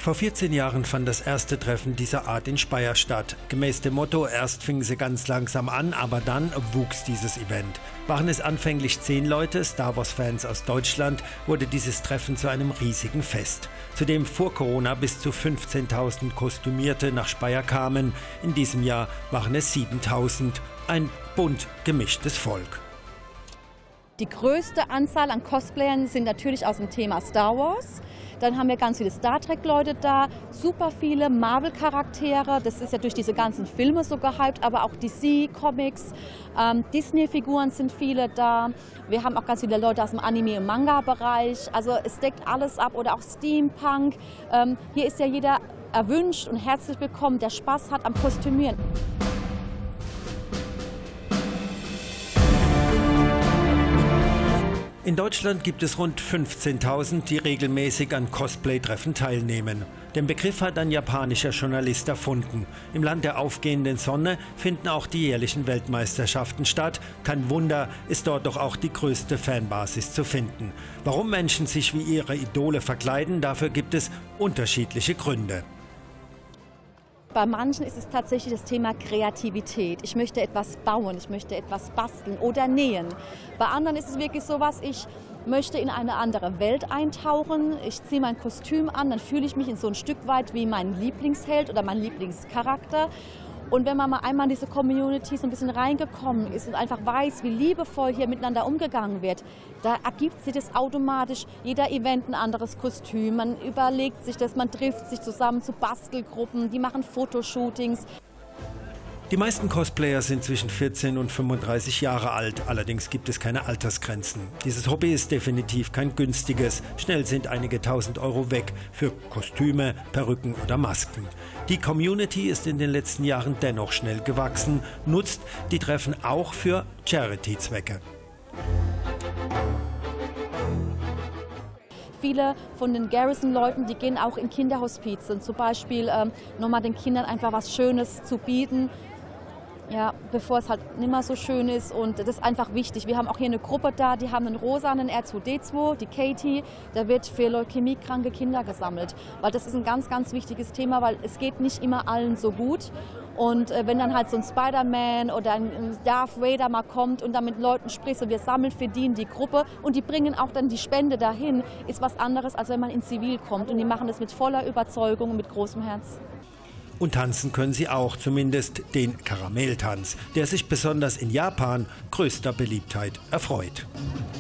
Vor 14 Jahren fand das erste Treffen dieser Art in Speyer statt. Gemäß dem Motto, erst fingen sie ganz langsam an, aber dann wuchs dieses Event. Waren es anfänglich 10 Leute, Star Wars-Fans aus Deutschland, wurde dieses Treffen zu einem riesigen Fest. Zudem vor Corona bis zu 15.000 Kostümierte nach Speyer kamen. In diesem Jahr waren es 7.000. Ein bunt gemischtes Volk. Die größte Anzahl an Cosplayern sind natürlich aus dem Thema Star Wars. Dann haben wir ganz viele Star Trek-Leute da, super viele Marvel-Charaktere. Das ist ja durch diese ganzen Filme so gehypt, aber auch DC-Comics, Disney-Figuren sind viele da. Wir haben auch ganz viele Leute aus dem Anime- und Manga-Bereich. Also es deckt alles ab oder auch Steampunk. Hier ist ja jeder erwünscht und herzlich willkommen, der Spaß hat am Kostümieren. In Deutschland gibt es rund 15.000, die regelmäßig an Cosplay-Treffen teilnehmen. Den Begriff hat ein japanischer Journalist erfunden. Im Land der aufgehenden Sonne finden auch die jährlichen Weltmeisterschaften statt. Kein Wunder, ist dort doch auch die größte Fanbasis zu finden. Warum Menschen sich wie ihre Idole verkleiden, dafür gibt es unterschiedliche Gründe. Bei manchen ist es tatsächlich das Thema Kreativität. Ich möchte etwas bauen, ich möchte etwas basteln oder nähen. Bei anderen ist es wirklich so was, ich möchte in eine andere Welt eintauchen. Ich ziehe mein Kostüm an, dann fühle ich mich in so ein Stück weit wie mein Lieblingsheld oder mein Lieblingscharakter. Und wenn man mal einmal in diese Community so ein bisschen reingekommen ist und einfach weiß, wie liebevoll hier miteinander umgegangen wird, da ergibt sich das automatisch. Jeder Event ein anderes Kostüm, man überlegt sich das, man trifft sich zusammen zu Bastelgruppen, die machen Fotoshootings. Die meisten Cosplayer sind zwischen 14 und 35 Jahre alt, allerdings gibt es keine Altersgrenzen. Dieses Hobby ist definitiv kein günstiges. Schnell sind einige tausend Euro weg für Kostüme, Perücken oder Masken. Die Community ist in den letzten Jahren dennoch schnell gewachsen, nutzt die Treffen auch für Charity-Zwecke. Viele von den Garrison-Leuten, die gehen auch in Kinderhospizen, zum Beispiel nochmal den Kindern einfach was Schönes zu bieten. Ja, bevor es halt nicht mehr so schön ist, und das ist einfach wichtig. Wir haben auch hier eine Gruppe da, die haben einen rosanen R2D2, die Katie, da wird für leukämiekranke Kinder gesammelt, weil das ist ein ganz, ganz wichtiges Thema, weil es geht nicht immer allen so gut. Und wenn dann halt so ein Spider-Man oder ein Darth Vader mal kommt und dann mit Leuten spricht, und wir sammeln für die Gruppe und die bringen auch dann die Spende dahin, ist was anderes, als wenn man in Zivil kommt, und die machen das mit voller Überzeugung und mit großem Herz. Und tanzen können sie auch, zumindest den Karamelltanz, der sich besonders in Japan größter Beliebtheit erfreut.